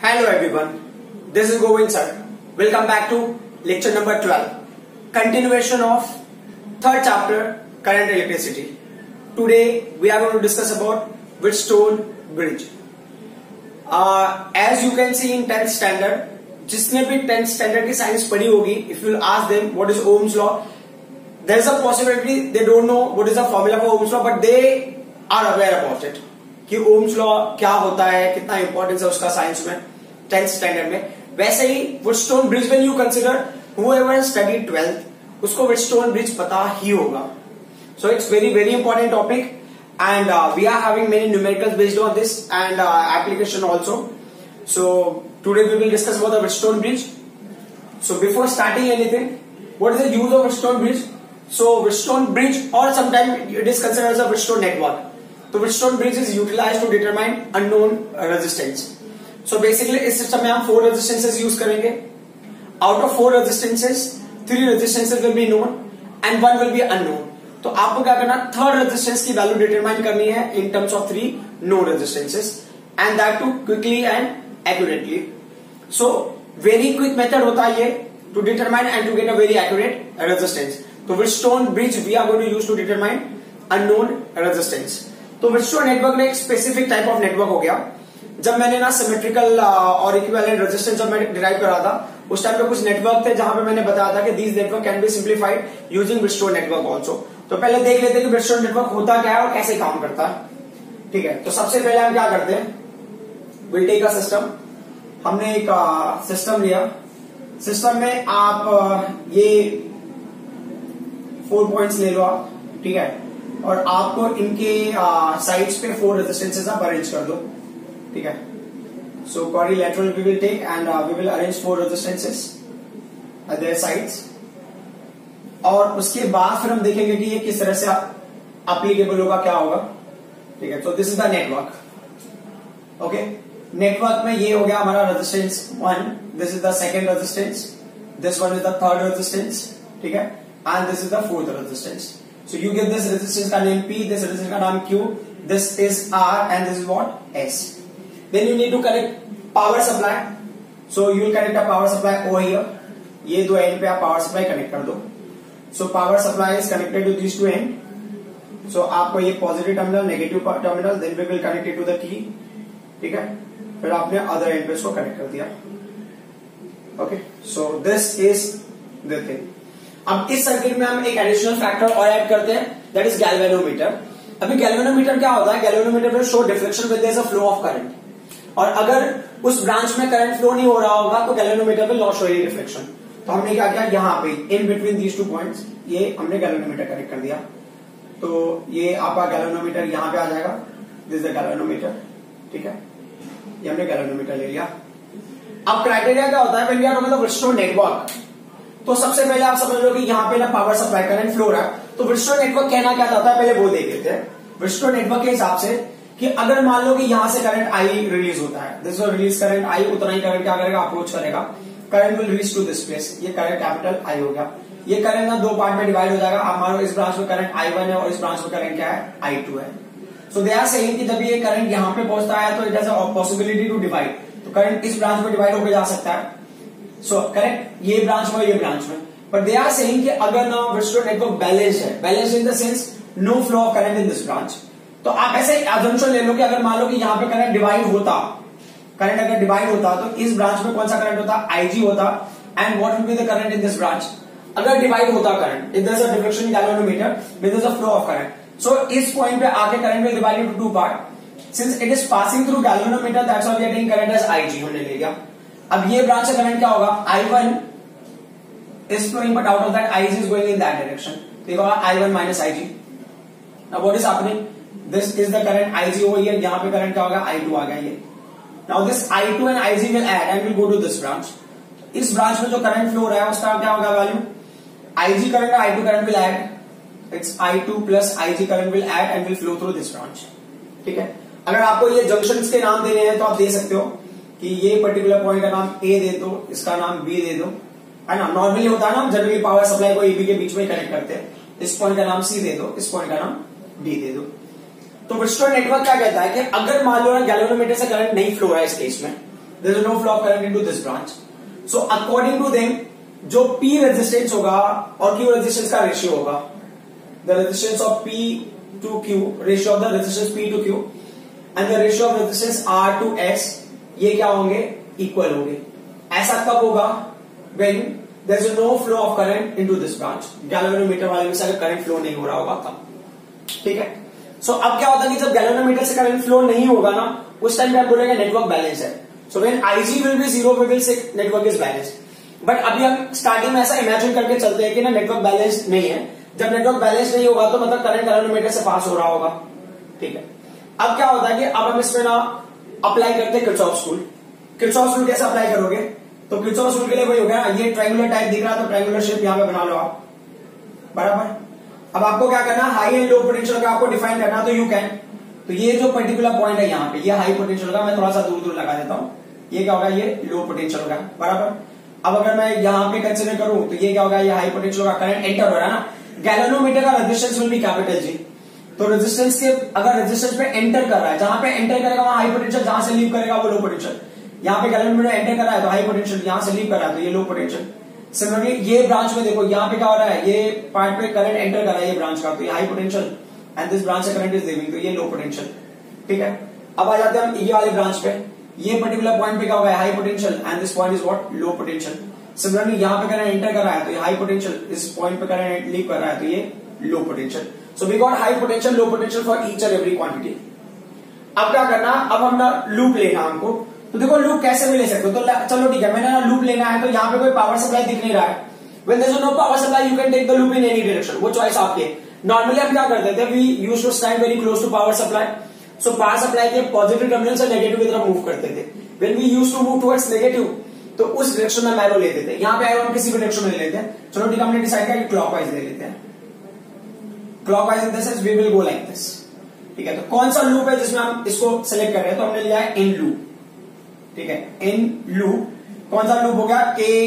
Hello everyone, this is Govind sir. Welcome back to lecture number 12. Continuation of third chapter, current electricity. Today we are going to discuss about Wheatstone bridge. As you can see in 10th standard, जिसने भी 10th standard की science पढ़ी होगी, if you ask them what is Ohm's law, there is a possibility they don't know what is the formula for Ohm's law, but they are aware about it. कि Ohm's law क्या होता है, कितना importance है उसका science में 10th standard में. वैसे ही Wheatstone bridge when you consider whoever studied 12th उसको Wheatstone ब्रिज पता ही होगा. So it's very important topic and we are having many numericals based on this and application also. So today we will discuss about the Wheatstone bridge. So before starting anything, what is the use of Wheatstone bridge? So Wheatstone bridge or sometimes it is considered as a Wheatstone network. तो Wheatstone bridge is utilized to determine unknown resistance. So basically इस system में हम 4 resistances use करेंगे. Out of 4 resistances, 3 resistances will be known and 1 will be unknown. तो आपको क्या करना, third resistance की वैल्यू डिटरमाइन करनी है in terms of 3 known resistances and that too quickly and accurately. So very quick method होता है ये to determine and to get a very accurate resistance. तो Wheatstone bridge we are going to use to determine unknown resistance. तो Wheatstone network में एक specific type of network हो गया. जब मैंने ना सिमेट्रिकल और इक्विवेलेंट रेजिस्टेंस जब मैं डिराइव करा था उस टाइम पे कुछ नेटवर्क थे जहां पे मैंने बताया था कि these network can be simplified using Wheatstone network also. तो पहले देख लेते हैं कि Wheatstone नेटवर्क होता क्या है और कैसे काम करता है. ठीक है, तो सबसे पहले हम क्या करते हैं, विल टेक अ सिस्टम. हमने एक सिस्टम लिया. सिस्टम में आप ये 4 पॉइंट्स ले लो आप. ठीक है, और आपको इनके साइड्स पे 4 रेजिस्टेंसेस आप अरेंज कर दो. ठीक है, so quadrilateral we will take and we will arrange 4 resistances at their sides. और उसके बाद फिर हम देखेंगे कि ये किस तरह से एप्लीकेबल होगा, क्या होगा. ठीक है, तो this is the network. Okay, network में ये हो गया हमारा resistance 1, this is the second resistance, this one is the third resistance. ठीक है, and this is the fourth resistance. So you give this resistance का name P, this resistance का नाम Q, this is R and this is what S. Then you need to connect power supply. So you will connect a power supply over here. ये दो and पे आप power supply connect कर दो. So power supply is connected to these 2 end. So आपको ये positive terminal, negative terminal, then we will connect it to the key. ठीक है, फिर आपने अदर एंड पे इसको कनेक्ट कर दिया. Okay, so this is the thing. अब इस सर्किट में हम एक एडिशनल फैक्टर और ऐड करते हैं, दैट इज गैल्वेनोमीटर. अभी गैल्वेनोमीटर क्या होता है, गैल्वेनोमीटर में show deflection with there is a flow of current. और अगर उस ब्रांच में करंट फ्लो नहीं हो रहा होगा तो गैल्वेनोमीटर पे लॉस हो रही डिफ्लेक्शन. तो हमने क्या किया, यहाँ पे इन बिटवीन दीज 2 पॉइंट्स ये हमने गैल्वेनोमीटर कनेक्ट कर दिया. तो ये आपका गैल्वेनोमीटर यहाँ पे आ जाएगा, दिस इज द गैल्वेनोमीटर. ठीक है, ये हमने गैल्वेनोमीटर ले लिया. अब क्राइटेरिया क्या होता है when we are talking about Wheatstone network. तो सबसे पहले आप समझ लो कि यहाँ पे ना पावर सप्लाई करंट फ्लो रहा है. तो Wheatstone नेटवर्क कहना क्या चाहता है, पहले वो देख लेते हैं. Wheatstone नेटवर्क के हिसाब से कि अगर मान लो कि यहां से करंट आई रिलीज होता है, दिस रिलीज करंट आई, उतना ही करंट क्या करेगा, अप्रोच करेगा. Current will reach to this place. ये करंट कैपिटल आई हो गया. ये करंट ना 2 पार्ट में डिवाइड हो जाएगा. आप मान लो इस ब्रांच में करंट I1 है और इस ब्रांच में करंट क्या है, I2 है. सो दे आर सेइंग कि जब ये करंट यहाँ पे पहुंचता है तो it has a possibility to divide. तो करंट इस ब्रांच में डिवाइड होकर जा सकता है. सो करेक्ट, ये ब्रांच में, ये ब्रांच में. But they are saying कि अगर ना Wheatstone नेटवर्क बैलेंस है, balance in the sense no flow of current in this branch. तो आप ऐसे अजम्पशन ले लो कि अगर मान लो कि यहाँ पे करंट डिवाइड होता, करंट अगर डिवाइड होता तो इस ब्रांच में कौन सा करंट होता, IG होता. And what will be the current in this branch. अगर डिवाइड होता current, if there is a deflection in galvanometer, there is a flow of current. So इस पॉइंट पे आके current will divide into 2 part. Since it is passing through galvanometer, that's why we are taking current as IG हमने ले लिया. अब ये branch का current क्या होगा, I1 is flowing, but out of that IG is going in that direction. तो ये होगा I1 minus IG. Now what is happening? This is the current IG over here. यहाँ पे करंट क्या होगा, I2 आ गया ये. Now this I2 and IG will add and will go to this branch. इस ब्रांच में जो करंट फ्लो हो रहा है उसका क्या होगा वैल्यू, IG करंट और I2 current will add. It's I2 plus IG current will add and will flow through this branch. ठीक है, अगर आपको ये जंक्शंस के नाम देने हैं तो आप दे सकते हो कि ये पर्टिकुलर पॉइंट का नाम A दे दो, इसका नाम B दे दो, है ना. नॉर्मली होता है ना, जनरली पावर सप्लाई को AB के बीच में कनेक्ट करते हैं. इस पॉइंट का नाम C दे दो, इस पॉइंट का नाम D दे दो. तो Wheatstone नेटवर्क क्या कहता है कि अगर मान लो ना गैल्वेनोमीटर से करंट नहीं फ्लो रहा है इस केस में, there is no flow of current into this branch. So according to them जो P रेजिस्टेंस होगा और Q रेजिस्टेंस का रेशियो होगा, the resistance of P to Q, ratio of the resistance P to Q and the ratio of resistance R to S, ये क्या होंगे? Equal होंगे. ऐसा कब होगा? When there is no flow of current into this branch. Galvanometer वाले में से अगर करंट फ्लो नहीं हो रहा होगा तब. ठीक है. सो अब क्या होता है कि जब गैल्वेनोमीटर से करंट फ्लो नहीं होगा ना, उस टाइम पे आप बोलेंगे नेटवर्क बैलेंस है. So when IG will be zero we will say network is balance. But अभी हम स्टार्टिंग में ऐसा इमेजिन करके चलते हैं कि ना नेटवर्क बैलेंस नहीं है. जब नेटवर्क बैलेंस नहीं होगा तो मतलब करंट गैल्वेनोमीटर से पास हो रहा होगा. ठीक है. अब क्या होता है कि अब हम इसमें ना अप्लाई करते हैं किरचॉफ्स रूल. किरचॉफ्स रूल कैसे अप्लाई करोगे? तो किरचॉफ्स रूल के लिए वही हो गया, ये ट्रायंगुलर टाइप दिख रहा है तो ट्रायंगुलर शेप यहां पे बना लो आप. बराबर. अब आपको क्या करना है? हाई एंड लो पोटेंशियल का आपको डिफाइन करना, तो यू कैन. तो ये जो पर्टिकुलर पॉइंट है यहाँ पे, ये हाई पोटेंशियल का, मैं थोड़ा सा दूर दूर लगा देता हूं. ये क्या होगा? ये लो पोटेंशियल का. बराबर. अब अगर मैं यहां पे कंसीडर करूं तो ये क्या होगा? ये हाई पोटेंशियल का करंट एंटर हो रहा है ना. गैल्वेनोमीटर का resistance will be capital G. तो रेजिस्टेंस के अगर रेजिस्टेंस पे एंटर कर रहा है, जहां पे एंटर करेगा वहां हाई पोटेंशियल, जहां से लीव करेगा वो लो पोटेंशियल. यहां पे गैल्वेनोमीटर एंटर कर रहा है तो हाई पोटेंशियल, यहां से लीव कर रहा है तो ये लो पोटेंशियल. सिमिलरली ये ब्रांच में देखो यहां पे क्या हो रहा है? ये पार्ट पे करंट एंटर कर रहा है ये ब्रांच का, तो ये high potential and this branch से करंट इज लीविंग, तो ये लो पोटेंशियल. ठीक है. अब आ जाते हैं हम ये वाले ब्रांच पे. ये पर्टिकुलर पॉइंट पे क्या होगा? High potential and this point is what? Low potential. Similarly यहां पे करंट एंटर कर रहा है तो ये हाई पोटेंशियल, इस पॉइंट पे करंट लीव कर रहा है तो ये low potential. So we got high potential, low potential for each and every quantity. अब क्या करना? अब हम ना लूप लेना हमको. तो देखो लूप कैसे भी ले सकते हो. तो चलो ठीक है, मैंने ना लूप लेना है, तो यहाँ पे कोई पावर सप्लाई दिख नहीं रहा है. When there is no power supply, you can take the loop in any direction. वो चॉइस आपकी है. नॉर्मली हम क्या करते थे? We used to stand very close to power supply. So power supply के पॉजिटिव टर्मिनल से नेगेटिव की तरफ मूव करते थे. When we used to move towards negative, तो उस डायरेक्शन में एरो लेते थे. यहाँ पे एरो हम किसी भी डायरेक्शन में ले लेते हैं. चलो ठीक है, हमने डिसाइड किया कि क्लॉकवाइज ले लेते हैं. Clockwise in the sense we will go like this. ठीक है. तो कौन सा लूप है जिसमें हम इसको सेलेक्ट कर रहे हैं? तो हमने लिया है इन लूप. ठीक है. In loop. कौन सा लूप हो गया?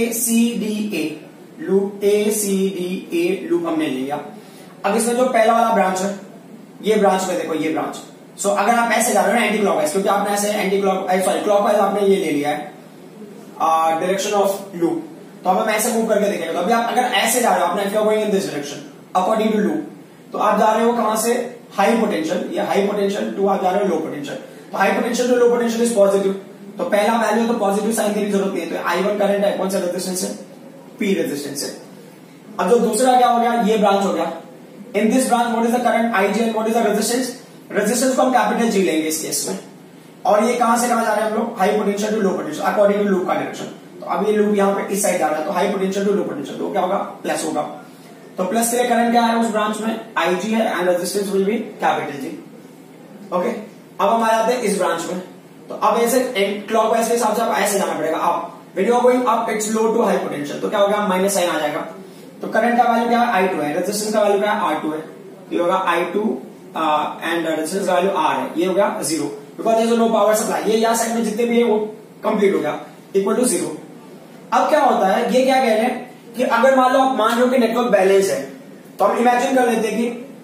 ACDA loop. ACDA लूप हमने लिया. अब इसमें जो पहला वाला ब्रांच है, ये ब्रांच में देखो, ये ब्रांच. सो अगर आप ऐसे जा रहे हो ना एंटी क्लॉकवाइज, क्योंकि आपने ऐसे एंटी क्लॉकवाइज आपने ये ले लिया है डायरेक्शन ऑफ लूप, तो अब हम ऐसे मूव करके देखेंगे. तो अभी आप अगर ऐसे जा रहे हो, आपने going in this direction according to loop, तो आप जा रहे हो कहां से? High potential. ये हाई पोटेंशियल टू आप जा रहे हो लो पोटेंशियल. तो high potential to low potential is positive. तो पहला वैल्यू तो पॉजिटिव साइन की जरूरत नहीं है. तो I1 करंट है, कौन सा रेजिस्टेंस है? P रेजिस्टेंस है. अब जो दूसरा क्या हो गया? ये ब्रांच हो गया. In this branch what is the current IG and what is the resistance? Resistance को हम कैपिटल G लेंगे इस केस में. और ये कहां से कहां जा रहे हैं हम लोग? High potential to low potential according to loop का डायरेक्शन. तो अब ये लूप यहाँ पे इस साइड जा रहा है, तो high potential to low potential, तो क्या होगा? प्लस होगा. तो प्लस के लिए करंट क्या है उस ब्रांच में? IG है and resistance will be capital G. Okay. अब हम आ जाते हैं इस ब्रांच में. तो अब ऐसे क्लॉकवाइज के हिसाब से आप ऐसे जाना पड़ेगा. आप when you are going up it's low to high potential, तो क्या होगा? माइनस साइन आ जाएगा. तो करंट का वैल्यू क्या है? I2 है. रेजिस्टेंस का वैल्यू क्या है? R2 है. तो ये होगा I2 एंड रेजिस्टेंस का वैल्यू R है. ये हो गया 0 because there is no power supply. ये यहाँ साइड में जितने भी है वो कंप्लीट हो गया, इक्वल टू 0. अब क्या होता है? ये क्या कह रहे हैं कि अगर मान लो आप मान लो कि नेटवर्क बैलेंस है, तो हम इमेजिन कर लेते हैं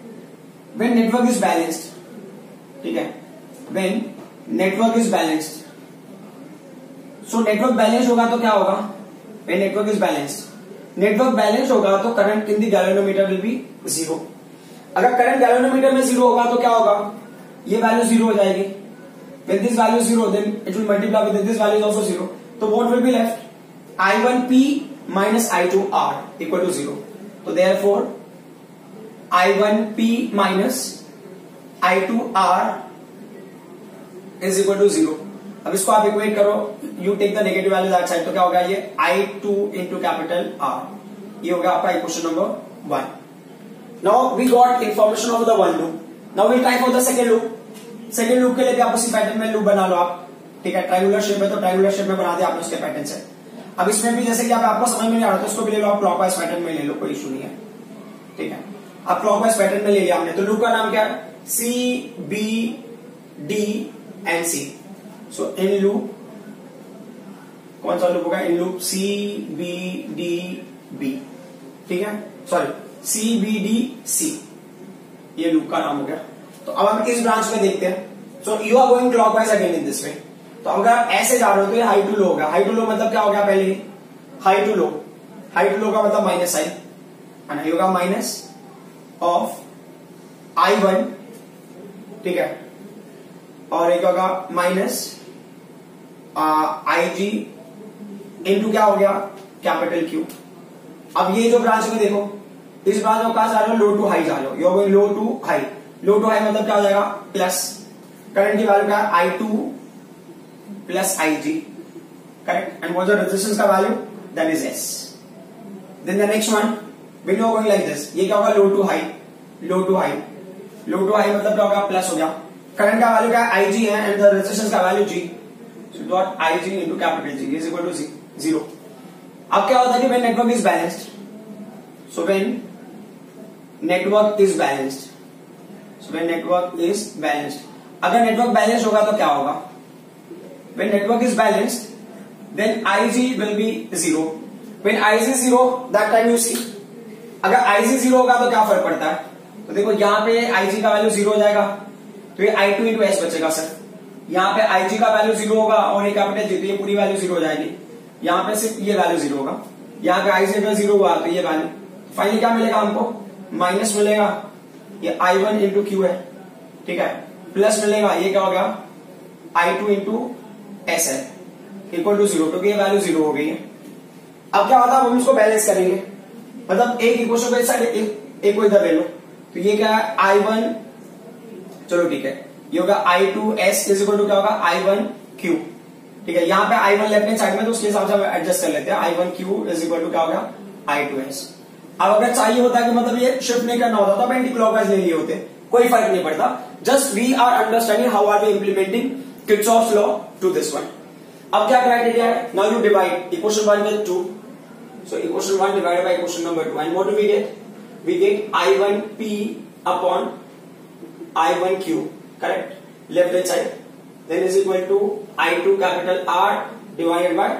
कि व्हेन नेटवर्क इज बैलेंस्ड, ठीक है, when network is balanced, so network balance होगा तो क्या होगा? When network is balanced, network balance होगा तो current in the galvanometer will be 0. अगर करंट गैल्वेनोमीटर में 0 होगा तो क्या होगा? ये वैल्यू 0 हो जाएगी. When this value is 0, then it will multiply with this value is also 0. So what will be left? I1P minus I2R equal to 0. So therefore I1P minus I2R is equal to 0. अब इसको आप equate करो, you take the negative value that side, तो क्या होगा? ये I2 into capital R. ये होगा आपका equation number 1. Now we got information of the one loop. Now we'll try for the second loop. Second loop के लिए भी आप उसी पैटर्न में लूप बना लो आप. ठीक है. ट्रायंगुलर शेप है तो ट्रायंगुलर शेप में बना दिया आपने उसके पैटर्न से. अब इसमें भी जैसे कि आपको समझ में नहीं आ रहा तो इसको भी ले लो आप क्लॉकवाइज पैटर्न में ले लो, कोई इशू नहीं है. ठीक है. अब क्लॉकवाइज पैटर्न में ले लिया हमने, तो लूप का नाम क्या है? CBD and C. So in loop कौन सा लूप होगा? In loop CBDB. ठीक है. सॉरी CBDC, ये लूप का नाम हो गया. तो अब हम इस ब्रांच में देखते हैं. So you are going clockwise again in this way. तो अगर ऐसे जा रहे हो तो ये हाई टू लो हो गया। हाई टू लो मतलब क्या हो गया पहले, high to low. High to low का मतलब माइनस साइन, है ना, ये होगा माइनस ऑफ I1, ठीक है, और एक होगा माइनस IG इंटू क्या हो गया कैपिटल Q। अब ये जो ब्रांच में देखो, इस ब्रांच में कहां जा रहे हो, लो टू हाई जा रहे हो, you going low to high. Low to high मतलब क्या हो जाएगा, प्लस करंट की वैल्यू क्या है I2 plus IG, correct, and what is the resistance का value, that is S। Then the next one will going like this, ये क्या होगा low to high, low to high, low to high मतलब क्या होगा, plus हो गया। Current का वैल्यू क्या है IG है एंड द रेजिस्टेंस का value G, so dot IG into capital G is equal to 0। अब क्या होता है कि when network is balanced, so when network is balanced, so when network is balanced, अगर नेटवर्क बैलेंस होगा तो क्या होगा, when network is balanced then IG will be 0। when IG is 0 that time you see, अगर IG 0 होगा तो क्या फर्क पड़ता है, तो देखो यहाँ पे IG का वैल्यू 0 हो जाएगा तो ये I2 into S बचेगा सर। यहाँ पे IG का वैल्यू 0 होगा और ये कैपिटल G, तो ये पूरी वैल्यू 0 हो जाएगी। यहाँ पे सिर्फ ये वैल्यू 0 होगा, यहाँ पे IG का 0 हुआ तो ये वैल्यू, फाइनली क्या मिलेगा हमको, माइनस मिलेगा, ये I1 इंटू Q है, ठीक है, प्लस मिलेगा, ये क्या हो गया I2 इंटू S है, इक्वल टू 0, क्योंकि ये वैल्यू 0 हो गई है। अब क्या होता है, हम इसको बैलेंस करेंगे, मतलब एक इक्वेशन को इस साइड एक को इधर ले लो, तो ये क्या है I1, चलो ठीक है, ये होगा I2S इज इक्वल टू क्या होगा I1Q, ठीक है, यहाँ पे I1 लेफ्ट हैंड साइड में तो उसके हिसाब से हम एडजस्ट कर लेते हैं, I1Q इज इक्वल टू क्या होगा I2S। अब अगर चाहिए होता कि मतलब ये शिफ्ट नहीं करना होता तो एंटी क्लॉकवाइज ले लिए होते, कोई फर्क नहीं पड़ता, just we are understanding how are we implementing Kirchhoff's law to this one. अब क्या क्राइटेरिया है, now you divide equation 1 with 2, so equation 1 divided by equation number 2, and what do we get, we get I1P upon I1Q, correct, left hand side, then is equal to I2 capital R divided by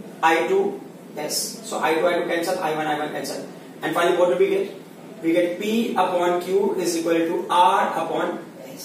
I2S, so I2 cancel, I1 cancel, and finally what do we get, we get P upon Q is equal to R upon S।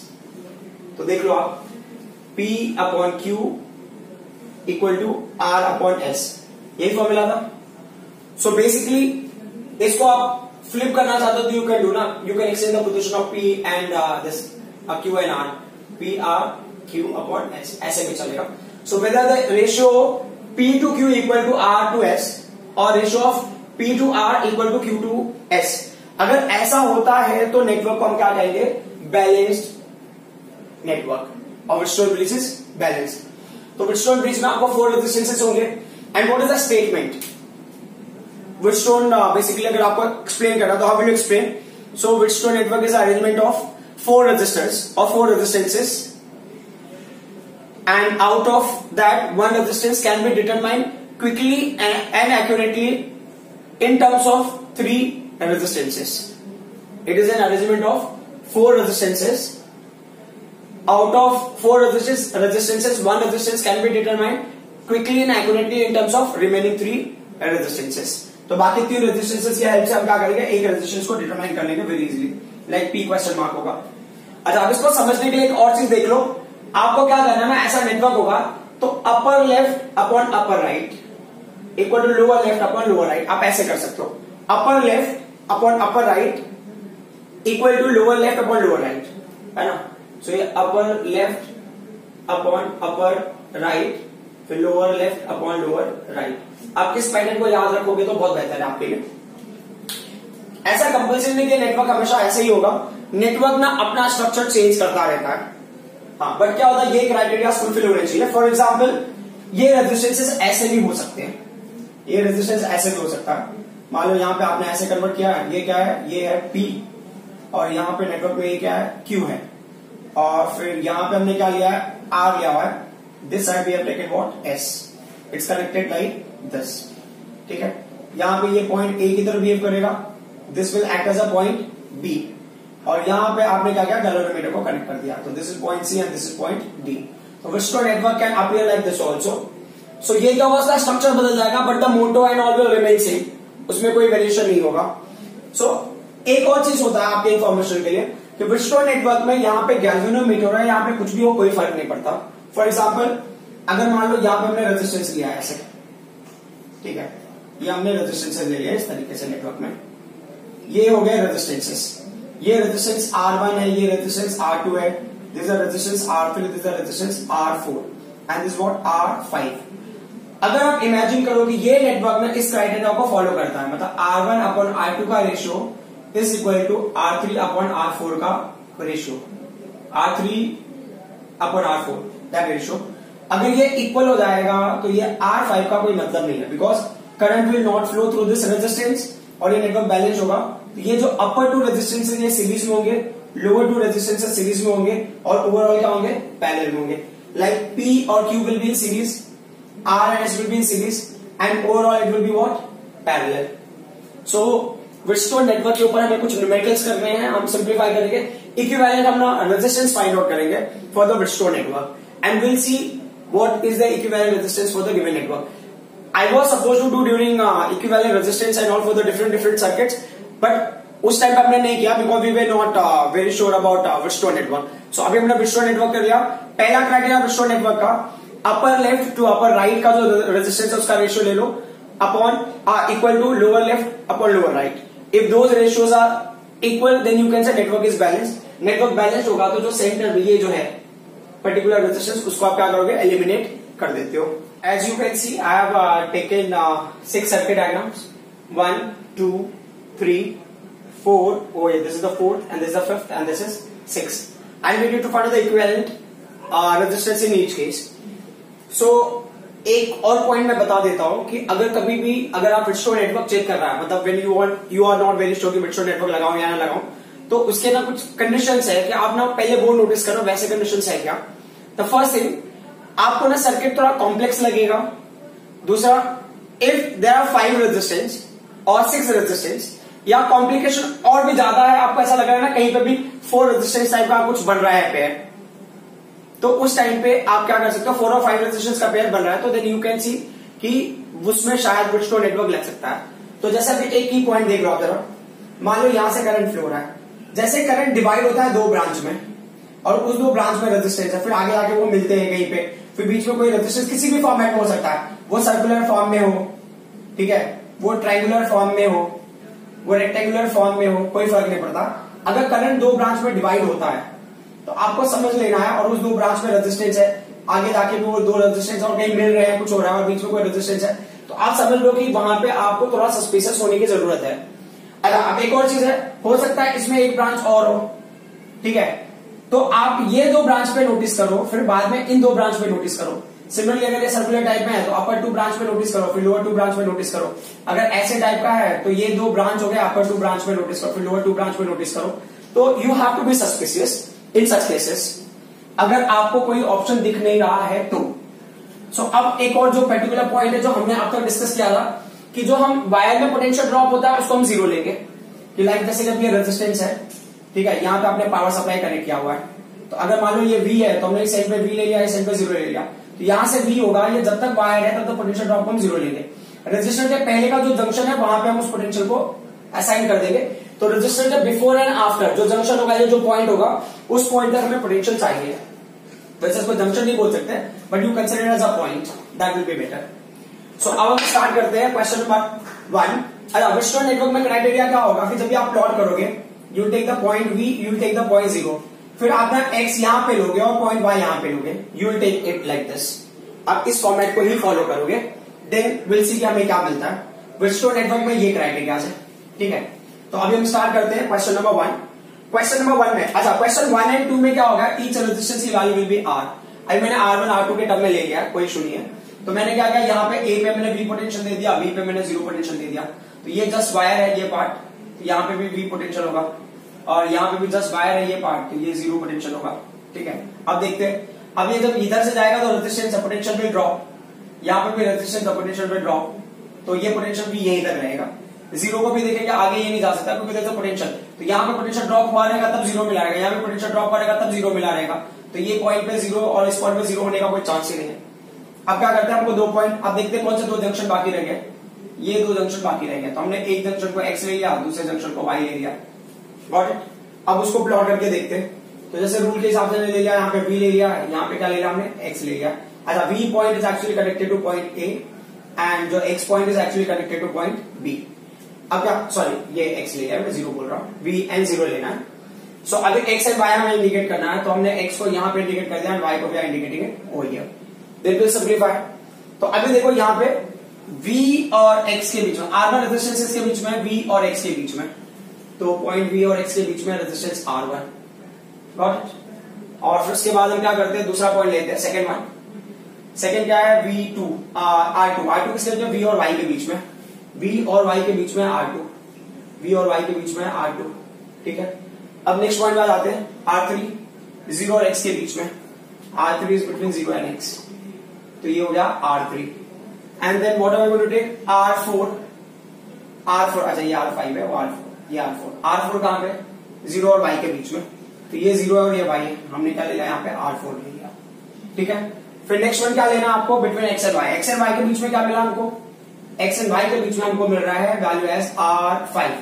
तो देख लो आप, P upon Q equal to R upon S, यही formula था। So basically इसको आप flip करना चाहते हो तो यू कैन डू ना, you can exchange the position of P and this Q and R, P R Q upon S, ऐसे भी चलेगा। So whether the ratio P to Q equal to R to S और ratio of P to R equal to Q to S, अगर ऐसा होता है तो network को हम क्या कहेंगे, बैलेंस्ड नेटवर्क, और व्हिटस्टोन ब्रिज इज बैलेंस्ड। तो व्हिटस्टोन ब्रिज में आपको 4 रेजिस्टेंसेस होंगे, and what is the statement, Wheatstone basically अगर आपको एक्सप्लेन करना तो how will you explain, so Wheatstone network is arrangement of 4 resistors or 4 resistances, and out of that one resistance can be determined quickly and accurately in terms of 3 resistances. It is an arrangement of 4 resistances. Out of 4 resistances, one resistance can be determined quickly and accurately in terms of remaining 3 resistances. तो बाकी 3 resistances की help से हम क्या करेंगे, एक resistance को determine कर लेंगे very easily, like P question mark होगा। अच्छा, अब इसको समझने के लिए एक और चीज देख लो, आपको क्या करना है, ऐसा नेटवर्क होगा तो upper left upon upper right equal to lower left upon lower right, आप ऐसे कर सकते हो, upper left upon upper right equal to lower left upon lower right, है ना। सो ये upper left upon upper right, फिर lower left upon lower right. आप किस पैटर्न को याद रखोगे तो बहुत बेहतर है आपके लिए। ऐसा कंपल्सरी नहीं कि नेटवर्क हमेशा ऐसे ही होगा, नेटवर्क ना अपना स्ट्रक्चर चेंज करता रहता है, हाँ, बट क्या होता है, ये क्राइटेरिया फुलफिल होने चाहिए। फॉर एग्जाम्पल ये रेजिस्टेंसेस ऐसे भी हो सकते हैं, ये रेजिस्टेंस ऐसे भी हो सकता है, मान लो यहाँ पे आपने ऐसे कन्वर्ट किया है, ये क्या है, ये है P, और यहाँ पे नेटवर्क में ये क्या है, Q है, और फिर यहाँ पे हमने क्या लिया है, R लिया हुआ है, this side we have taken what, S, it's connected like this, ठीक है। यहाँ पे ये पॉइंट A की तरफ बिहेव करेगा, this will act as a point B, और यहाँ पे आपने क्या किया, गैल्वेनोमीटर को कनेक्ट कर दिया, तो this is point C and this is point D। तो Wheatstone network can appear like this also. So ये क्या होगा, स्ट्रक्चर बदल जाएगा but the motto and all will remain same, उसमें कोई वेरिएशन नहीं होगा। सो एक और चीज होता है आपके इंफॉर्मेशन के लिए कि व्हिटस्टोन नेटवर्क में यहाँ पे गैल्वेनोमीटर है, यहाँ पे कुछ भी हो कोई फर्क नहीं पड़ता, फॉर एग्जाम्पल अगर मान लो यहां पे हमने रेजिस्टेंस लिया है ऐसे, ठीक है, ये हमने रेजिस्टेंस ले लिया इस तरीके से नेटवर्क में, ये हो गए रेजिस्टेंसेस, ये रेजिस्टेंस R1 है, ये रेजिस्टेंस R2 है, this is resistance R3, this is resistance R4 and this what R5। अगर आप इमेजिन करो कि ये नेटवर्क में इस क्राइटेरिया को फॉलो करता है, मतलब R1 अपॉन R2 का ratio is equal to R3 upon R4 का ratio, R3 upon R4 that ratio, अगर ये इक्वल हो जाएगा तो ये R5 का कोई मतलब नहीं है, because current will not flow through this resistance और ये नेटवर्क बैलेंस होगा। तो ये जो अपर टू रेजिस्टेंसेस ये सीरीज में होंगे, लोअर टू रेजिस्टेंसेस सीरीज में होंगे और ओवरऑल क्या होंगे, पैरेलल में होंगे। लाइक P और Q will be in series, R and S will be in series and overall it will be what? Parallel. So Wheatstone network के ऊपर हमें कुछ न्यूमेरिकल्स करने हैं, हम सिंप्लीफाई करेंगे, इक्विवेलेंट हम ना रेजिस्टेंस फाइंड आउट करेंगे for the Wheatstone network and will see what is the equivalent resistance for the given network. I was supposed to do during equivalent resistance and all for the different circuits, but उस time पे हमने नहीं किया because we were not very sure about Wheatstone network. So अभी हमने Wheatstone network कर लिया। पहला क्राइटेरिया Wheatstone नेटवर्क का, upper left to upper right का जो रेजिस्टेंस है उसका रेशियो ले लो upon equal to lower left upon lower right. If those ratios are equal then you can say network is balanced. Network balanced होगा तो जो सेंटर में ये जो है पर्टिकुलर रेजिस्टेंस उसको आप क्या करोगे, एलिमिनेट कर देते हो। As you can see I have taken 6 circuit diagrams, 1 2 3 4, oh yeah, this is the 4th and this is the 5th and this is 6th, and we need to find the equivalent resistance in each case. So एक और point मैं बता देता हूं कि अगर कभी भी अगर आप Wheatstone नेटवर्क चेक कर रहा है, मतलब when you are not very sure कि Wheatstone नेटवर्क लगाऊं या ना लगाऊं, तो उसके ना कुछ कंडीशंस है कि आप ना पहले वो नोटिस करो वैसे कंडीशंस है क्या। द फर्स्ट थिंग, आपको ना सर्किट थोड़ा कॉम्प्लेक्स लगेगा। दूसरा, इफ देयर आर 5 रेजिस्टेंस और 6 रेजिस्टेंस या कॉम्प्लिकेशन और भी ज्यादा है, आपको ऐसा लग रहा है ना कहीं पे भी 4 रेजिस्टेंस टाइप का कुछ बन रहा है पेयर, तो उस टाइम पे आप क्या कर सकते हो, 4 और 5 रेजिस्टेंस का पेयर बन रहा है तो देन यू कैन सी कि उसमें शायद Wheatstone नेटवर्क लग सकता है। तो जैसे अभी एक ही पॉइंट देख रहा हो, मान लो यहां से करंट फ्लो हो रहा है, जैसे करंट डिवाइड होता है 2 ब्रांच में और उस 2 ब्रांच में रेजिस्टेंस है, फिर आगे आके वो मिलते हैं कहीं पे, फिर बीच में कोई रेजिस्टेंस किसी भी फॉर्मेट में हो सकता है, वो सर्कुलर फॉर्म में हो, ठीक है, वो ट्रायंगुलर फॉर्म में हो, वो रेक्टेंगुलर फॉर्म में हो, कोई फर्क नहीं पड़ता। अगर करंट 2 ब्रांच में डिवाइड होता है तो आपको समझ लेना है, और उस 2 ब्रांच में रेजिस्टेंस है, आगे जाके भी वो 2 रेजिस्टेंस और कहीं मिल रहे हैं, कुछ हो रहा है और बीच में कोई रेजिस्टेंस है, तो आप समझ लो कि वहां पे आपको थोड़ा सस्पिशियस होने की जरूरत है। अच्छा, अब एक और चीज है, हो सकता है इसमें एक ब्रांच और हो, ठीक है, तो आप ये 2 ब्रांच पे नोटिस करो, फिर बाद में इन 2 ब्रांच पे नोटिस करो। सिमिलरली अगर ये सर्कुलर टाइप में है तो अपर 2 ब्रांच पे नोटिस करो, फिर लोअर 2 ब्रांच पे नोटिस करो। अगर ऐसे टाइप का है तो ये 2 ब्रांच हो गए, अपर 2 ब्रांच पे नोटिस करो, फिर लोअर 2 ब्रांच पे नोटिस करो। तो you have to be suspicious in such cases अगर आपको कोई ऑप्शन दिख नहीं रहा है तो। सो अब एक और जो पर्टिकुलर पॉइंट है जो हमने अब तक डिस्कस किया था कि जो हम वायर में पोटेंशियल ड्रॉप होता है उसको हम 0 लेंगे, कि लाइक जैसे जब ये रेजिस्टेंस है, ठीक है, यहां पे आपने पावर सप्लाई कनेक्ट किया हुआ है, तो अगर मान लो ये V है तो हमने इस साइड पे V ले लिया, इस साइड पे 0 ले लिया, तो यहां से V होगा, ये जब तक वायर है तब तक पोटेंशियल ड्रॉप को हम 0 लेंगे। रेजिस्टर के पहले का जो जंक्शन है वहां पे हम उस पोटेंशियल को असाइन कर देंगे। तो रेजिस्टर के बिफोर एंड आफ्टर जो जंक्शन होगा, ये जो पॉइंट होगा, उस पॉइंट तक हमें पोटेंशियल चाहिए। वैसे इसको जंक्शन नहीं बोल सकते, but you consider as a point, that will be better. So अब हम स्टार्ट करते हैं क्वेश्चन नंबर 1। Wheatstone नेटवर्क में क्राइटेरिया क्या होगा कि जब भी आप प्लॉट करोगे, you take the point V, you take the point 0, फिर आप ना X यहां पे लोगे और पॉइंट Y यहां पे लोगे, you will take it like this. आप इस फॉर्मेट को ही फॉलो करोगे, देन विल सी कि हमें क्या मिलता है। Wheatstone नेटवर्क में ये क्राइटेरिया है, ठीक है। तो अभी हम स्टार्ट करते हैं क्वेश्चन नंबर 1। क्वेश्चन नंबर 1 में, अच्छा क्वेश्चन 1 एंड 2 में क्या होगा, ईच रेजिस्टेंस की वैल्यू विल बी R। अभी मैंने R1 R2 के टर्म में ले लिया, कोई इशू नहीं है। तो मैंने क्या किया, यहाँ पे A पे मैंने V पोटेंशियल दे दिया, B पे मैंने 0 पोटेंशियल दे दिया। तो ये जस्ट वायर है ये पार्ट, तो यहाँ पे भी V पोटेंशियल होगा, और यहाँ पे भी जस्ट वायर है ये पार्ट, तो ये 0 पोटेंशियल होगा, ठीक है। अब देखते हैं, अब ये जब इधर से जाएगा तो रेजिस्टेंस पोटेंशियल विल ड्रॉप, यहाँ पे भी रेजिस्टेंस पोटेंशियल विल ड्रॉप, तो ये पोटेंशियल भी यहीं तक रहेगा। 0 को भी देखेंगे, आगे ये नहीं जा सकता क्योंकि देखो पोटेंशियल, तो यहाँ पे पोटेंशियल ड्रॉप हुआ रहेगा तब 0 मिला रहेगा, यहाँ पे पोटेंशियल ड्रॉप हुआ रहेगा तब 0 मिला रहेगा। तो ये पॉइंट पे 0 और इस पॉइंट पे 0 होने का कोई चांस ही नहीं है। अब क्या करते हैं, हमको 2 पॉइंट, अब देखते हैं कौन से 2 जंक्शन बाकी रह गए। ये 2 जंक्शन बाकी रह गए, तो हमने एक जंक्शन को X ले लिया, दूसरे जंक्शन को Y ले लिया, गॉट इट। अब उसको प्लॉट करके देखते हैं। तो जैसे रूल के हिसाब से ले लिया, यहाँ पे V ले लिया, यहाँ पे क्या ले लिया हमने, X ले लिया। अच्छा, V point is actually connected to point A and जो X point is actually connected to point B। अब क्या, सॉरी ये X ले लिया, मैं 0 बोल रहा हूँ, V एंड 0 लेना है। सो अगर X एंड Y हमें इंडिकेट करना है तो हमने X को यहाँ पे इंडिकेट कर दिया एंड Y को भी इंडिकेटिंग है over here. Then will simplify. तो अभी देखो यहाँ पे V और X के बीच में, R1 रेजिस्टेंस के बीच में, V और X के बीच में, तो पॉइंट V और X के बीच में रेजिस्टेंस R1, गॉट इट। और फिर उसके बाद हम क्या करते हैं, दूसरा पॉइंट लेते हैं, सेकंड वन। सेकंड क्या है, V2 R2 किसके बीच में, V और Y के बीच में, V और Y के बीच में R2, V और Y के बीच में R2, ठीक है। अब नेक्स्ट पॉइंट बाद आते हैं R3, 0 और X के बीच में, R3 is between 0 and X, तो ये हो गया R3। And then what are we going to take, R4, अच्छा ये R5 है, वो R4, ये R4 कहां पे, 0 और Y के बीच में, तो ये 0 है और ये Y है, हमने क्या ले लिया यहाँ पे, R4 ले लिया, ठीक है। फिर नेक्स्ट वन क्या लेना है आपको, between X and Y, X and Y के बीच में क्या मिला हमको, X एंड Y के बीच में हमको मिल रहा है value as R5।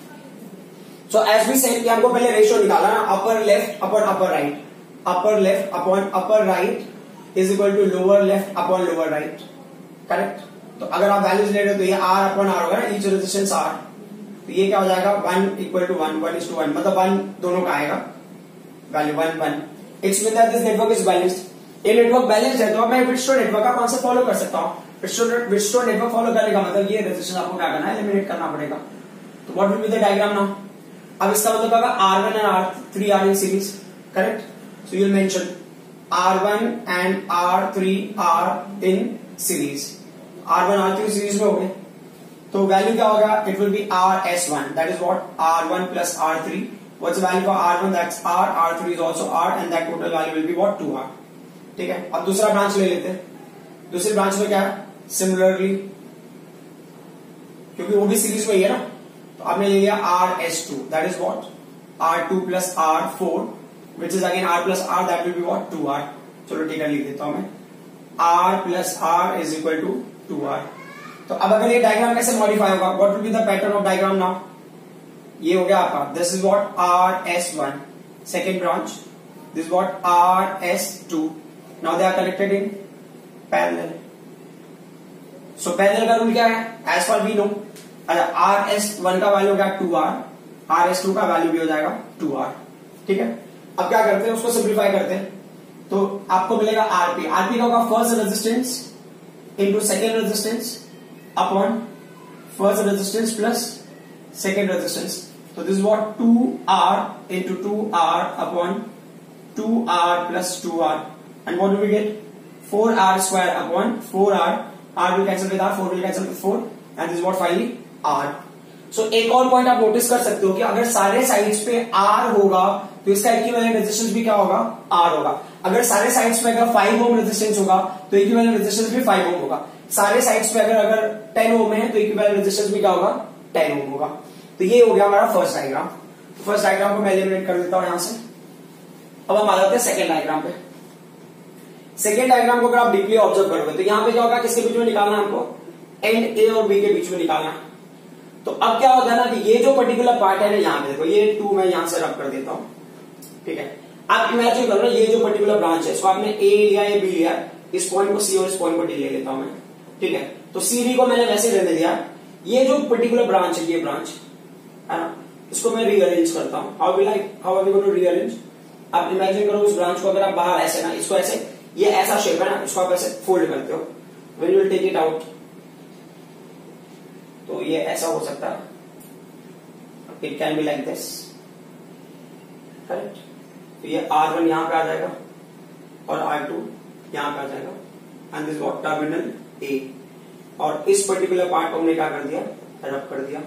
So as we said कि हमको पहले रेशियो निकाला ना, upper left upon upper right, upper left upon upper right is equal to lower left upon lower right, correct. तो अगर आप वैल्यूज ले रहे हो तो ये R अपॉन R होगा ना, ईच रेजिस्टेंस R, तो ये क्या हो जाएगा 1 इक्वल टू 1, 1:1, मतलब 1 दोनों का आएगा value 1 1। It's mean that this network is balanced. ये नेटवर्क बैलेंस्ड है तो मैं ब्रिजस्टोन नेटवर्क का कॉन्सेप्ट फॉलो कर सकता हूँ। ब्रिजस्टोन नेटवर्क फॉलो करने का मतलब ये रेजिस्टेंस आपको क्या करना है, एलिमिनेट करना पड़ेगा। तो what will be the diagram now, अब इसका मतलब होगा R1 and R3 are in series, correct. So you will mention R1 and R3 are in series, R1 R3 series में हो गए, तो वैल्यू क्या होगा, it will be RS1, that is what R1 plus R3। What's the value for R1, that's R, R3 is also R and that total value will be what 2R, ठीक है। अब दूसरा ब्रांच ले लेते हैं। दूसरे ब्रांच में क्या है, सिमिलरली क्योंकि वो भी सीरीज में ही है ना, तो आपने ले लिया RS2, that is what R2 plus R4 which is again R plus R, that will be what 2R। चलो ठीक है, लिख देता हूं मैं, R plus R is equal to 2R। तो अब अगर ये डायग्राम कैसे मॉडिफाई होगा, what will be the pattern of diagram now, ये हो गया आपका, this is what RS1, second branch, this is what RS2, now they are connected in parallel. So parallel का रूल क्या है, एज पर वी नो, अच्छा RS1 का value हो गया 2R, RS2 का वैल्यू भी हो जाएगा 2R, ठीक है। अब क्या करते हैं, उसको सिंप्लीफाई करते हैं, तो आपको मिलेगा RP, RP का होगा first resistance into second resistance upon first resistance plus second resistance, तो this what 2R into 2R upon 2R plus 2R, and what do we get 4R square upon 4R, R will cancel with R, 4 will cancel with 4, and this is what finally R. So एक और point आप notice कर सकते हो कि अगर सारे sides पे R होगा तो इसका इक्विवेलेंट रेजिस्टेंस भी क्या होगा, R होगा। अगर सारे साइड्स पे अगर 5 ओम रेजिस्टेंस होगा तो इक्विवेलेंट रेजिस्टेंस भी 5 ओम होगा। सारे साइड्स पे अगर 10 ओम है तो इक्विवेलेंट रेजिस्टेंस भी क्या होगा, 10 ओम होगा। तो ये हो गया हमारा फर्स्ट डायग्राम। तो फर्स्ट डायग्राम को मैं एलिमिनेट कर देता हूं यहां से। अब हम आ जाते हैं सेकेंड डायग्राम पे। सेकेंड डायग्राम को अगर आप डीपली ऑब्जर्व करोगे तो यहाँ पे क्या होगा, किसके बीच में निकालना है हमको, एंड ए और बी के बीच में निकालना है। तो अब क्या होता है ना कि ये जो पर्टिकुलर पार्ट है ना, यहाँ पे देखो ये 2 मैं यहां से रब कर देता हूं, ठीक है। आप इमेजिन करो ना, ये जो पर्टिकुलर ब्रांच है इसको आपने ए लिया या बी लिया, इस पॉइंट को सी और इस पॉइंट को डी ले लेता हूं मैं, ठीक है। तो सी डी को मैंने वैसे रहने दिया, ये जो पर्टिकुलर ब्रांच है, ये ब्रांच है ना, इसको मैं रीअरेंज करता हूं। How are we going to rearrange, आप इमेजिन करो उस ब्रांच को अगर आप बाहर ऐसे ना, इसको ऐसे, ये ऐसा शेप है ना, इसको आप ऐसे फोल्ड करते हो, when you will take it out तो ये ऐसा हो सकता है, it can be like this, correct. तो ये R1 यहां पे आ जाएगा और R2 यहां पे आ जाएगा, and this what terminal A, और इस पर्टिकुलर पार्ट को हमने क्या कर दिया, रब कर दिया।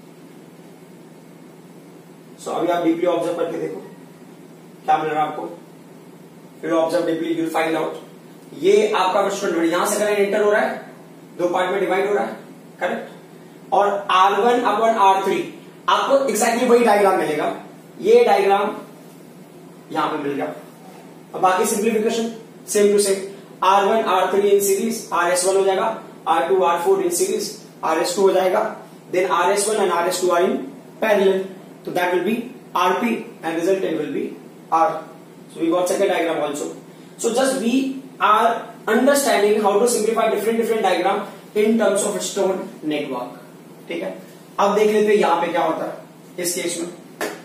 सो अभी आप डीपली ऑब्जर्व करके देखो क्या मिल रहा है आपको, फिर observe deeply, you will find out. ये आपका क्वेश्चन यहां से करंट एंटर हो रहा है, 2 पार्ट में डिवाइड हो रहा है, करेक्ट। और R1 अपॉन R3 आपको एक्जैक्टली वही डायग्राम मिलेगा, ये डायग्राम यहां पे मिल गया। अब बाकी simplification same to same, R1 R3 in series, RS1 हो जाएगा, R2 R4 in series, RS2 हो जाएगा, then RS1 and RS2 are in parallel, तो that will be RP and resultant will be R। So we got second diagram also. So just we are understanding how to simplify different diagram in terms of stone network. ठीक है, अब देख लेते हैं यहाँ पे क्या होता है इस केस में.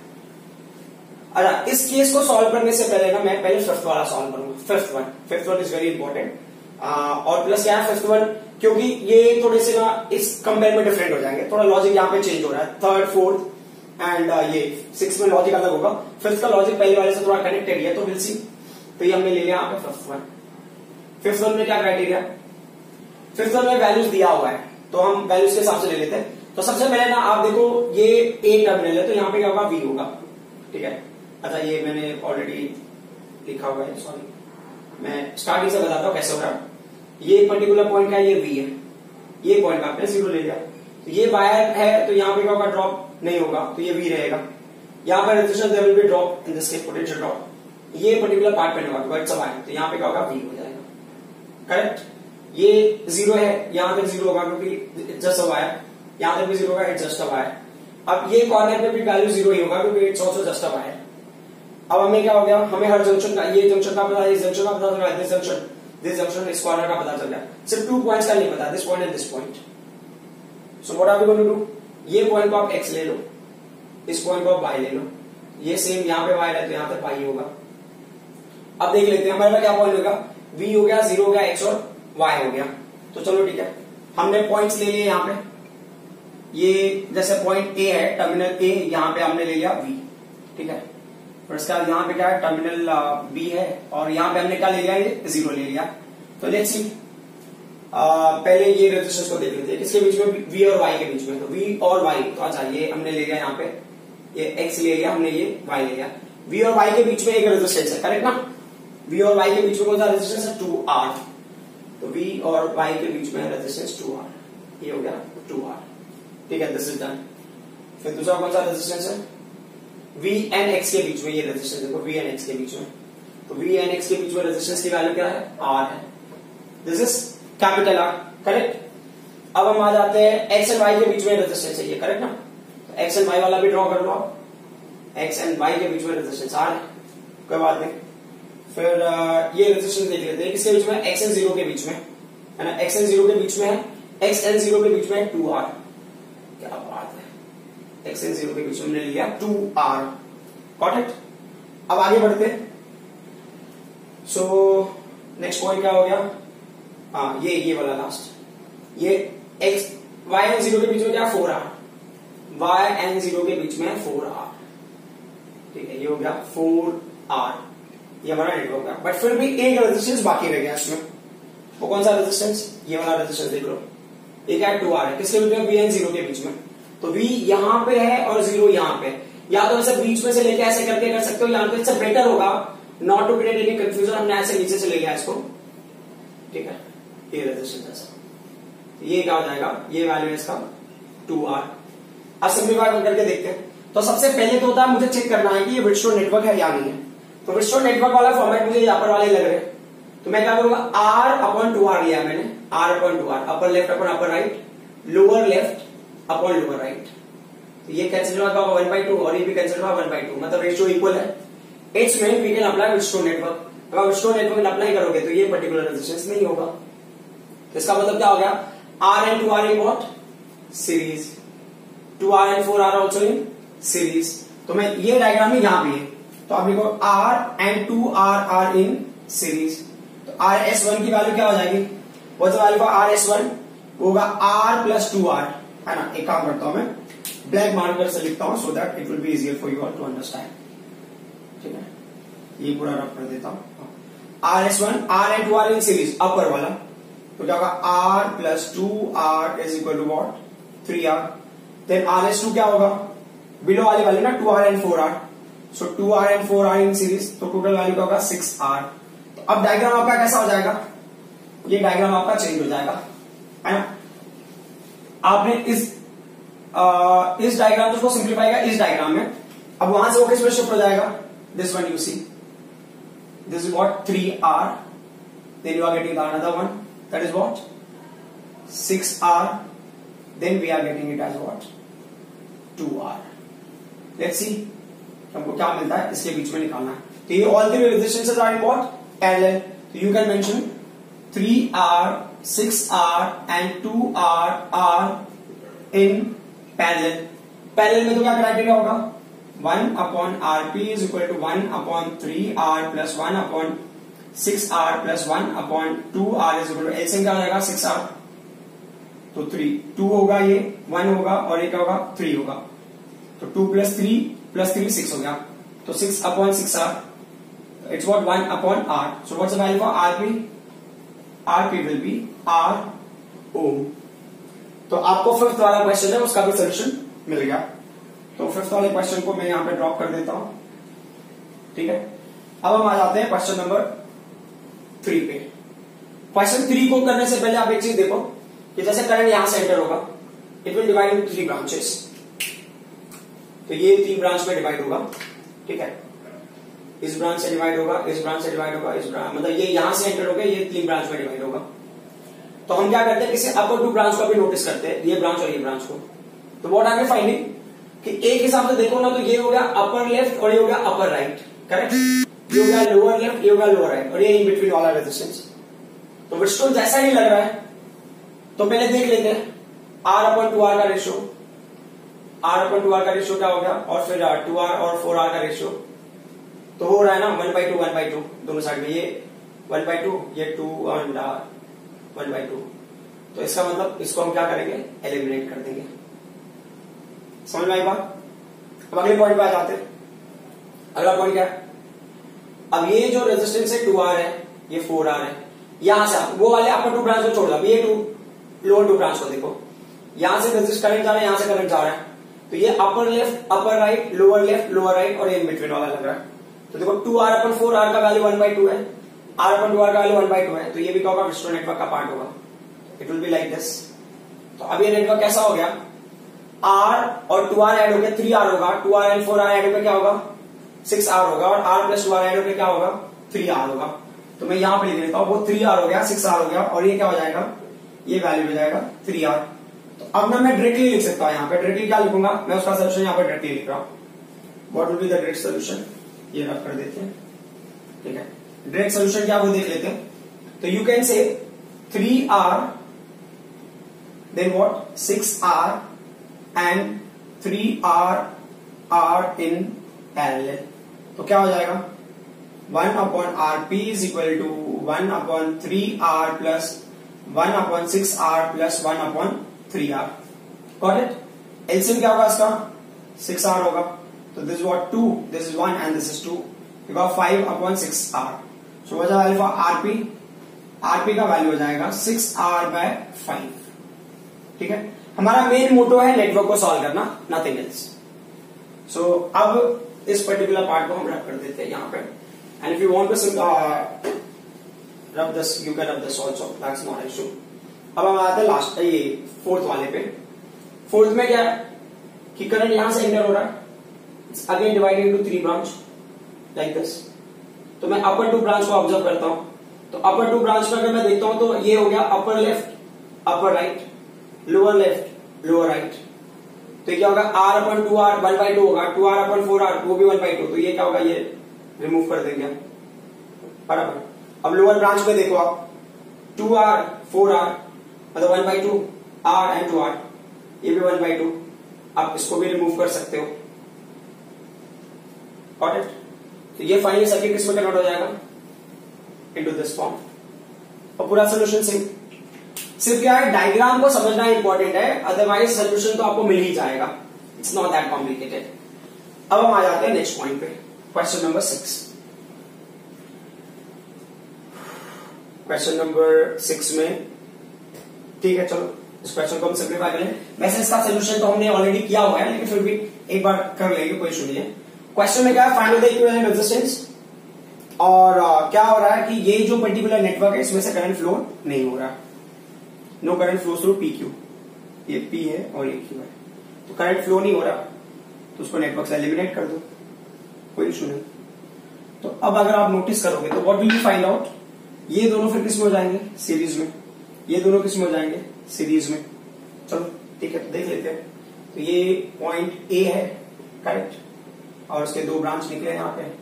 अच्छा, इस केस को सॉल्व करने से पहले ना मैं पहले फिफ्थ वाला सॉल्व करूंगा. Fifth one is very important. और प्लस क्या है फिफ्थ वन, क्योंकि ये थोड़े से ना इस कंपेयर में डिफरेंट हो जाएंगे. थोड़ा लॉजिक यहाँ पे चेंज हो रहा है. थर्ड फोर्थ एंड ये सिक्स में लॉजिक अलग होगा. फिफ्थ का लॉजिक पहले वाले से थोड़ा कनेक्टेड है, तो विल सी. तो ये हमने ले लिया यहाँ पे फिफ्थ वन. फिफ्थ वन में क्या क्राइटेरिया, फिफ्थ वन में वैल्यूज दिया हुआ है तो हम वैल्यूज के हिसाब से ले लेते हैं. तो सबसे पहले ना आप देखो ये ए टर्मिनल है तो यहाँ पे क्या होगा, वी होगा. ठीक है. अच्छा, ये मैंने ऑलरेडी लिखा हुआ है, सॉरी. मैं स्टार्टिंग से बताता हूँ कैसे हो रहा है. ये पर्टिकुलर पॉइंट का ये वी है, ये पॉइंट आपने जीरो ले लिया. तो ये वायर है तो यहाँ पे क्या होगा, ड्रॉप नहीं होगा तो ये वी रहेगा. यहाँ पर resistance there will be drop, in this case potential drop. ये पर्टिकुलर पार्ट पे होगा इट्स अ वायर, तो यहाँ पे क्या होगा, वी हो जाएगा. करेक्ट. ये जीरो है, यहां तक जीरो होगा क्योंकि जस्ट अ वायर. यहां तक भी जीरो होगा, इट्स जस्ट अ वायर. अब ये कॉर्नर पे भी वैल्यू जीरो ही होगा क्योंकि it's also just a wire. अब हमें क्या हो गया, हमें हर जंक्शन का, ये जंक्शन का पता है, इस जंक्शन का पता चल रहा है, दिस जंक्शन इस कॉर्नर का पता चल रहा है. सिर्फ 2 पॉइंट्स का नहीं पता, this point and this point. So what are we going to do, ये पॉइंट को आप एक्स ले लो, इस पॉइंट को आप वाई ले लो. ये सेम यहाँ पे वायर है तो यहाँ पे वाई होगा. अब देख लेते हैं हमारे पास क्या पॉइंट होगा, वी हो गया, जीरो हो गया, एक्स और वाई हो गया. तो चलो ठीक है, हमने पॉइंट्स ले लिए यहाँ पे. ये जैसे पॉइंट ए है, टर्मिनल ए, यहाँ पे हमने ले लिया वी. ठीक है. और इसका यहाँ पे क्या है, टर्मिनल बी है और यहाँ पे हमने क्या ले लिया, ये जीरो ले लिया. तो लेट्स सी, पहले ये रेजिस्टेंस को देख लेते हैं किसके बीच में, वी और वाई के बीच में. तो वी और वाई, तो अच्छा ये हमने ले लिया यहाँ पे, ये एक्स ले लिया हमने, ये वाई ले लिया. वी और वाई के बीच में एक रेजिस्टेंस है, करेक्ट ना. वी और वाई के बीच में कौन सा रेजिस्टेंस है, 2R. तो V और Y के बीच में रेजिस्टेंस 2R, ये हो गया 2R. ठीक है, दिस इज डन. फिर दूसरा कौन सा रेजिस्टेंस है, V एंड X के बीच में. ये रेजिस्टेंस देखो, V एंड X के बीच में. तो V एंड X के बीच में रेजिस्टेंस की वैल्यू क्या है, R है. This is capital R. Correct. अब हम आ जाते हैं X एंड Y के बीच में रेजिस्टेंस है, ये करेक्ट ना. तो X एंड Y वाला भी ड्रॉ कर लो आप. X एंड Y के बीच में रेजिस्टेंस R है, कोई बात नहीं. फिर ये रेजिस्टेंस देख लेते हैं किसके बीच में, एक्स एंड जीरो के बीच में है ना. एक्स एंड जीरो के बीच में है, एक्स एंड जीरो के बीच में 2R. क्या बात है, एक्स एंड जीरो के बीच में हमने लिया 2R. Got it. अब आगे बढ़ते हैं. सो नेक्स्ट पॉइंट क्या हो गया, हाँ ये वाला लास्ट. ये एक्स वाई एंड जीरो के बीच में क्या, 4R. वाई एंड जीरो के बीच में 4R. ठीक है, ये हो गया 4R. ये हमारा नेटवर्क है. बट फिर भी एक रेजिस्टेंस बाकी रह गया इसमें. वो कौन सा रेजिस्टेंस, ये वाला रेजिस्टेंस देख लो. ये क्या है, 2R है. किसके बीच में, V एंड जीरो के बीच में. तो V यहाँ पे है और जीरो यहाँ पे. या तो ऐसे बीच में से लेके ऐसे करके कर सकते हो, यहाँ पे इससे बेटर होगा not to create any confusion. हमने ऐसे नीचे से ले लिया इसको. ठीक है, ये रेजिस्टेंस ऐसा. ये क्या हो जाएगा, ये वैल्यू इसका 2R. अब सिंप्लीफाई करके देखते हैं. तो सबसे पहले तो होता है मुझे चेक करना है कि ये व्हीटस्टोन नेटवर्क है या नहीं है. तो व्हीटस्टोन नेटवर्क वाला फॉर्मेट मुझे यहाँ पर वाले लग रहे हैं. तो मैं क्या करूंगा, R/2R लिया मैंने, R/2R. Upper left upon upper right, lower left upon lower right. तो ये कैंसिल होगा 1/2 और ये भी कैंसिल होगा 1/2, मतलब रेशियो इक्वल है. It's mean we can apply Wheatstone network. अगर व्हीटस्टोन नेटवर्क अप्लाई करोगे तो ये पर्टिकुलर रेजिस्टेंस नहीं होगा. तो इसका मतलब क्या हो गया, R and 2R in what, series. 2R and 4R also in series. तो मैं ये डायग्राम में यहां भी है. तो आप लिखो R and 2R are in series. तो RS1 की वैल्यू क्या हो जाएगी, what's the value for RS1, होगा R plus 2R, है ना. एक काम करता हूं मैं ब्लैक मार्कर से लिखता हूं so that it will be easier for you all to understand. ठीक है, ये पूरा रफ कर देता हूं. RS1, R and 2R in series, अपर वाला. तो क्या होगा, R plus 2R is equal to what, 3R. Then RS2 क्या होगा, बिलो वाली वैल्यू ना, 2R and 4R. सो 2R and 4R in series, तो टोटल वैल्यू का होगा 6R. तो अब डायग्राम आपका कैसा हो जाएगा, ये डायग्राम आपका चेंज हो जाएगा, है ना. आपने इस डायग्राम को सिंप्लीफाई किया इस डायग्राम में. अब वहां से वो किस में शिफ्ट हो जाएगा, this one you see, this is what 3R. Then you are getting another one that is what 6R. Then we are getting it as what 2R. Let's see हमको क्या मिलता है, इसके बीच में निकालना है. तो ये all three resistances are in what? Parallel. तो you can mention 3R, 6R and 2R are in parallel. Parallel में तो क्या क्राइटेरिया होगा? 1/RP is equal to 1/3R plus 1/6R plus 1/2R is equal to LCM क्या हो जाएगा? 6R. तो 2 होगा, ये 1 होगा और ये क्या होगा? 3 होगा. तो 2 प्लस 3 6 हो गया. तो 6/6R. It's what? 1/R. So what's the value for RP? RP will be R ohm. तो आपको फिफ्थ वाला क्वेश्चन है उसका भी सोल्यूशन मिल गया. तो फिफ्थ वाले क्वेश्चन को मैं यहां पे ड्रॉप कर देता हूं. ठीक है. अब हम आ जाते हैं क्वेश्चन नंबर 3 पे. क्वेश्चन 3 को करने से पहले आप एक चीज देखो कि जैसे करंट यहां से एंटर होगा, it will divide into 3 branches. तो ये 3 ब्रांच में डिवाइड होगा. ठीक है. इस ब्रांच से डिवाइड होगा, इस ब्रांच से डिवाइड होगा, इस ब्रांच, मतलब ये यहां से एंटर होगा, ये 3 ब्रांच में डिवाइड होगा. तो हम क्या करते हैं, किसी अपर 2 ब्रांच को भी नोटिस करते हैं, ये ब्रांच और ये ब्रांच को. तो व्हाट आर वी फाइंडिंग कि एक हिसाब से देखो ना, तो ये हो गया अपर लेफ्ट और ये हो गया अपर राइट. करेक्ट. ये हो गया लोअर लेफ्ट, ये हो गया लोअर राइट, और ये इन बिटवीन वाला रेजिस्टेंस. तो व्हिटस्टोन जैसा ही लग रहा है. तो पहले देख लेते हैं R/2R का रेशियो. R/2R का रेशियो क्या हो गया, और फिर 2R और 4R का रेशियो. तो हो रहा है ना 1/2 दोनों साइड में. ये 1/2, ये 2 और 1/2. तो इसका मतलब इसको हम क्या करेंगे, एलिमिनेट कर देंगे. समझ में आई बात? अब अगले पॉइंट पे आ जाते हैं. अगला पॉइंट क्या है? अब ये जो रेजिस्टेंस है 2R है, ये 4R है. यहां से वो वाले अपर 2 ब्रांच को छोड़ दो, ये 2 लोअर 2 ब्रांच को देखो. यहां से रेजिस्ट करंट जा रहा है, यहां से करंट जा रहा है. तो ये upper left, upper right, lower left, lower right, और ये इन बिटवीन वाला लग रहा है. तो देखो 2R/4R का वैल्यू 1/2 है, R/2R का वैल्यू 1/2 है. तो ये भी क्या होगा, व्हिटस्टोन नेटवर्क का पार्ट होगा. It will be like this. तो अब ये नेटवर्क कैसा हो गया, R और 2R ऐड हो गया 3R होगा, 2R एंड 4R ऐड होकर क्या होगा, 6R होगा, और R प्लस 2R ऐड होकर क्या होगा, 3R होगा. तो मैं यहां पे लिख देता हूं, वो 3R हो गया, 6R हो गया, और ये क्या हो जाएगा, ये वैल्यू हो जाएगा 3R. तो अब ना मैं डायरेक्टली लिख सकता हूं, यहां पे डायरेक्टली क्या लिखूंगा, मैं उसका सोल्यूशन यहां पे डायरेक्टली लिख रहा हूं. What will be the direct solution, ये रख कर देते हैं. ठीक है. डायरेक्ट सोल्यूशन क्या वो देख लेते हैं. तो you can say 3R then what 6R and 3R are in parallel. तो क्या हो जाएगा, 1/RP is equal to 1/3R plus 1/6R plus 1/3R. Got it. LCM क्या होगा इसका, 6R होगा. तो this what 2, this is 1 and this is 2. You got 5/6R. So what is the value for RP. RP का value हो जाएगा 6R/5. ठीक है. हमारा मेन मोटो है नेटवर्क को सॉल्व करना, नथिंग एल्स. सो अब इस पर्टिकुलर पार्ट को हम रब कर देते हैं यहां पे. And if you want to rub this, you can rub this also, that's not issue. अब हम आते हैं लास्ट, ये फोर्थ वाले पे. फोर्थ में क्या है कि करंट यहां से एंटर हो रहा है, it's again divided into 3 branch like this. तो मैं अपर 2 ब्रांच को ऑब्जर्व करता हूं. तो अपर 2 ब्रांच में अगर मैं देखता हूं तो ये हो गया upper left, upper right, lower left, lower right. तो क्या होगा, R/2R 1/2 होगा, 2R/4R वो भी 1/2. तो ये क्या होगा, ये रिमूव कर देंगे बराबर. अब लोअर ब्रांच में देखो आप, 2R 4R मतलब 1/2, R एंड 2R ये भी 1/2. आप इसको भी रिमूव कर सकते हो. Got it. तो ये फाइनल सर्किट किसमें कन्वर्ट हो जाएगा, इनटू दिस फॉर्म. और पूरा सोल्यूशन सिर्फ क्या है, डायग्राम को समझना इंपॉर्टेंट है, अदरवाइज सोल्यूशन तो आपको मिल ही जाएगा. It's not that complicated. अब हम आ जाते हैं नेक्स्ट पॉइंट पे, क्वेश्चन नंबर 6. क्वेश्चन नंबर 6 में ठीक है, चलो इस क्वेश्चन को हम सिंप्लीफाई करें. वैसे इसका सोल्यूशन तो हमने ऑलरेडी किया हुआ है, लेकिन फिर भी एक बार कर लेंगे, कोई इशू नहीं है. क्वेश्चन में क्या है, फाइंड द इक्विवेलेंट रेजिस्टेंस. और क्या हो रहा है कि ये जो पर्टिकुलर नेटवर्क है इसमें से करंट फ्लो नहीं हो रहा. No current flow through PQ. ये P है और ये Q है. तो करंट फ्लो नहीं हो रहा, तो उसको नेटवर्क से एलिमिनेट कर दो, कोई इशू नहीं. तो अब अगर आप नोटिस करोगे तो what will you find out, ये दोनों फिर किस में हो जाएंगे, सीरीज में. ये दोनों किस में हो जाएंगे, सीरीज में. चलो ठीक है, तो देख लेते हैं. तो ये पॉइंट A है, करेक्ट, और उसके 2 ब्रांच निकले यहाँ पे.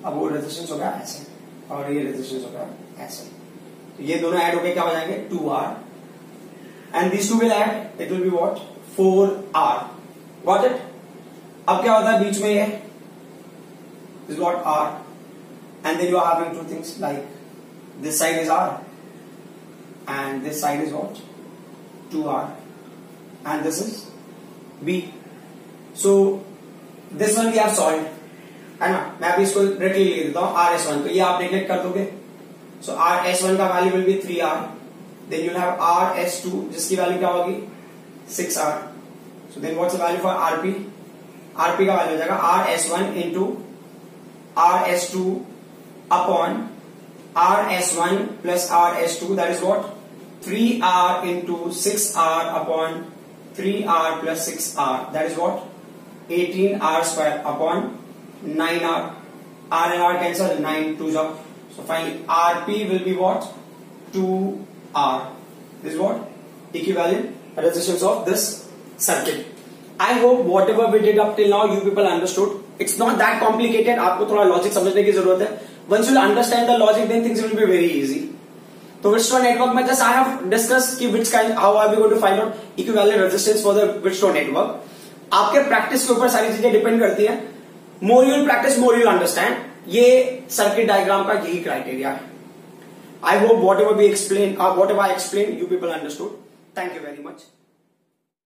अब वो रेजिस्टेंस हो गया ऐसे और ये रेजिस्टेंस हो गया ऐसे, तो ये दोनों ऐड होके क्या हो जाएंगे 2R and this two will add, it will be what 4R. Got it. अब क्या होता है बीच में ये is what R, and then you are having two things like this side is R and this side is what 2R and this is B. So this one we have solved, है ना. मैं अभी इसको directly लिख देता हूँ RS1, तो ये आप नेगलेक्ट कर दोगे. So RS1 का वैल्यू will be 3R, then you'll have RS2 जिसकी वैल्यू क्या होगी 6R. So then what's the value for RP? RP का वैल्यू हो जाएगा RS1 into RS2 upon RS1 plus RS2, that is what 3R into 6R upon 3R plus 6R, that is what 18R square upon 9R. R and R cancel, 9 2s up. So finally RP will be what 2R. This is what equivalent resistance of this circuit. I hope whatever we did up till now you people understood. It's not that complicated. आपको थोड़ा logic समझने की जरूरत है. Once you understand the logic, then things will be very easy. तो Wheatstone network में just I have discussed कि which kind, how are we going to find out equivalent resistance for the Wheatstone network. आपके practice के ऊपर सारी चीजें depend करती है. More you will practice, more you will understand. ये सर्किट डायग्राम का यही क्राइटेरिया है. I hope whatever I explained, you people understood. Thank you very much.